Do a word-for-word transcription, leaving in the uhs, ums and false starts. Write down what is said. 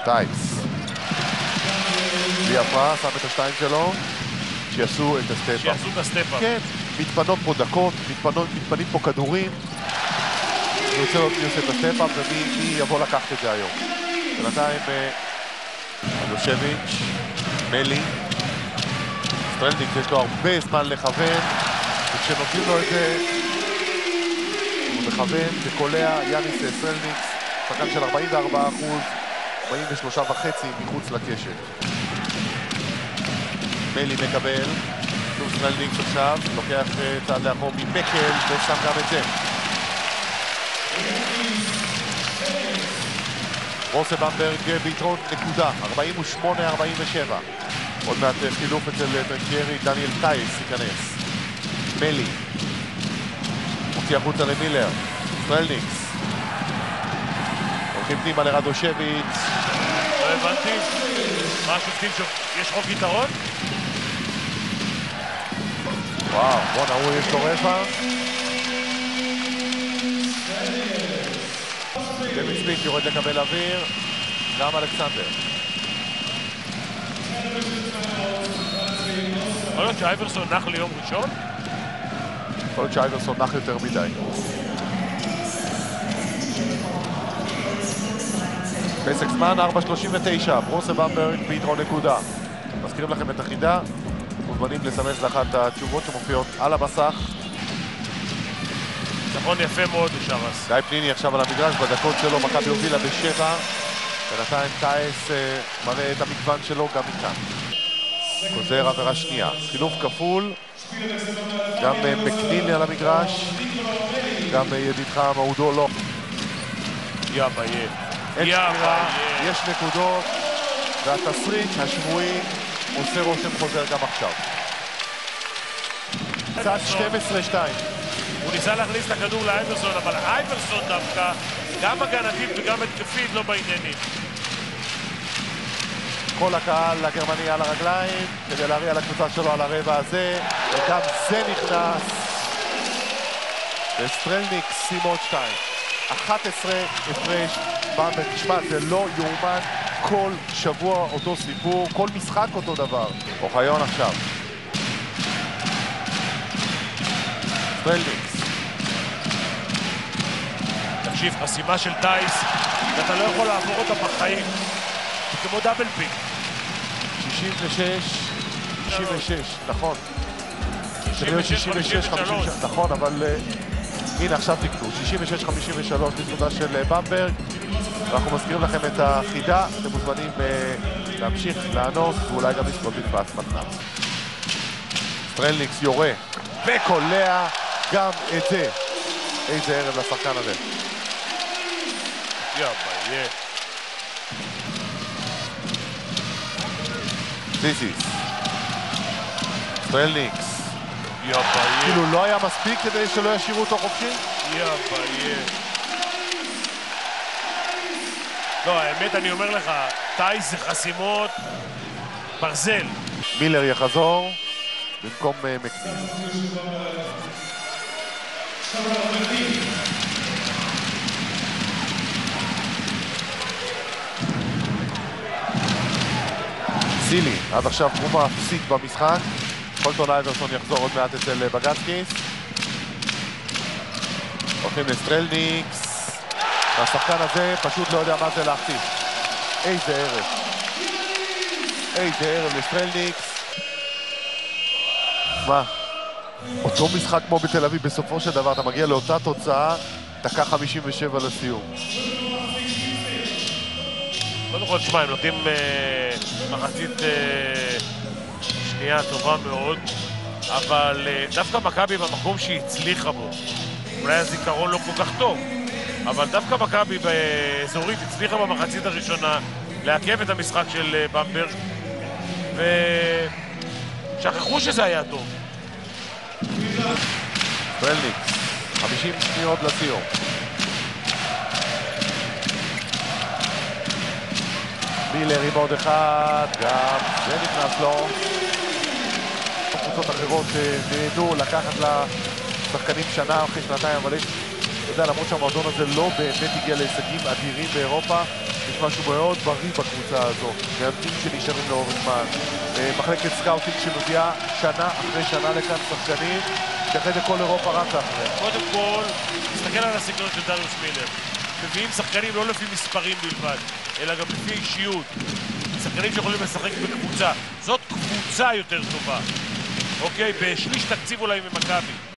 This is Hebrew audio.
טייס. בלי הפרעה, שם את השתיים שלו, שיעשו את הסטפ-אפ. שיעשו את הסטפ-אפ. כן, מתפנות פה דקות, מתפנות, מתפנים פה כדורים. אני רוצה לראות מי עושה את הסטפ-אפ ומי יבוא לקחת את זה היום. בינתיים מיושביץ', מלי, סטרלניק, יש לו הרבה זמן לכוון, וכשנותנים לו את זה, הוא מכוון וקולע. יאניס סטרלניק, שחקן של ארבעים וארבעה אחוז, ארבעים ושלושה וחצי מחוץ לקשת. מלי מקבל, שוב סטרלניק עכשיו, לוקח צעד לאחור ממקל ושם גם את זה. ברוסה במברג ביתרון נקודה, ארבעים ושמונה ארבעים ושבע. עוד מעט חילוף אצל טרנקיירי, דניאל טייס ייכנס. מלי. מוציא החוצה למילר. סטרלניקס. הולכים פנימה לרדושביץ'. לא הבנתי. מה השופטים שוב? יש חוק יתרון? וואו, בוא נראו, יש לו רבע. דמיט סמית יורד לקבל אוויר, גם אלכסנדר. יכול להיות שאייברסון נח ליום ראשון? יכול להיות שאייברסון נח יותר מדי. פסק זמן ארבע שלושים ותשע, ברוסה במברג ביתרון נקודה. מזכירים לכם את החידה, מוזמנים לסמס לאחת התשובות שמופיעות על המסך. נכון יפה מאוד לשרס. גיא פניני עכשיו על המגרש, בדקות שלו מכבי הובילה בשבע. בינתיים טייס אה, מראה את המגוון שלו גם מכאן. חוזר עבירה שנייה. חילוף כפול. גם אה, מקניני על המגרש. גם אה, ידידך מעודו לא. יא ביה. אין שמירה, יש נקודות. והתסריט השבועי עושה רושם חוזר גם עכשיו. קצת שתים עשרה שתיים. הוא ניסה להכניס את הכדור לאייברסון, אבל אייברסון דווקא, גם הגנתית וגם התקפית, לא בעניינים. כל הקהל הגרמני על הרגליים, כדי להריע לקבוצה שלו על הרבע הזה, וגם זה נכנס. וסטרלניק שים עוד שתיים. אחת עשרה הפרש, במברג, תשמע, זה לא יאומן, כל שבוע אותו סיפור, כל משחק אותו דבר. אוחיון עכשיו. סטרלניק. תקשיב, חסימה של טייס, אתה לא יכול לעבור אותה בחיים. זה כמו דאבל פיק. שישים ושש, שישים ושש, נכון. שישים ושש, חמישים ושלוש. נכון, אבל הנה עכשיו תקנו, שישים ושש חמישים ושלוש לזכותה של במברג. ואנחנו מזכירים לכם את החידה, אתם מוזמנים להמשיך לענות ואולי גם לזכות בפרס מתנה. סטרלניקס יורה וקולע גם את זה. איזה ערב לשחקן הזה. יא ביה. סיסיס. סטרלניקס. יא ביה. כאילו לא היה מספיק כדי שלא ישאירו אותו חופשי? יא ביה. לא, האמת אני אומר לך, טייס זה חסימות ברזל. מילר יחזור במקום מקניני. סילי, עד עכשיו תרומה אפסית במשחק. קולטון אייברסון יחזור עוד מעט אצל בגצקיס. הולכים לסטרלניקס. והשחקן הזה פשוט לא יודע מה זה להחטיף. איזה ערב. איזה ערב לסטרלניקס. מה? אותו משחק כמו בתל אביב, בסופו של דבר אתה מגיע לאותה תוצאה, דקה חמישים ושבע לסיום. קודם כל, תשמע, הם נותנים אה, מחצית אה, שנייה טובה מאוד, אבל אה, דווקא מכבי במקום שהיא הצליחה בו. אולי הזיכרון לא כל כך טוב, אבל דווקא מכבי באזורית הצליחה במחצית הראשונה לעכב את המשחק של אה, במברג, ושכחו שזה היה טוב. סטרלניקס, חמישים שניות לסיום. מילר עם עוד אחד, גם זה נכנס לו. קבוצות אחרות נהנו לקחת לשחקנים שנה אחרי שנתיים, אבל יש אתה יודע, למרות שהמועדון הזה לא באמת הגיע להישגים אדירים באירופה, יש משהו מאוד בריא בקבוצה הזו, מאמנים שנשארים לאורך זמן, מחלקת סקאוטינג שמביאה שנה אחרי שנה לכאן שחקנים, שאחרי זה כל אירופה רק אחרי. קודם כל, תסתכל על הסגנון של דריוש מילר. מביאים שחקנים לא לפי מספרים בלבד, אלא גם לפי אישיות. שחקנים שיכולים לשחק בקבוצה. זאת קבוצה יותר טובה. אוקיי, בשליש תקציב אולי ממכבי.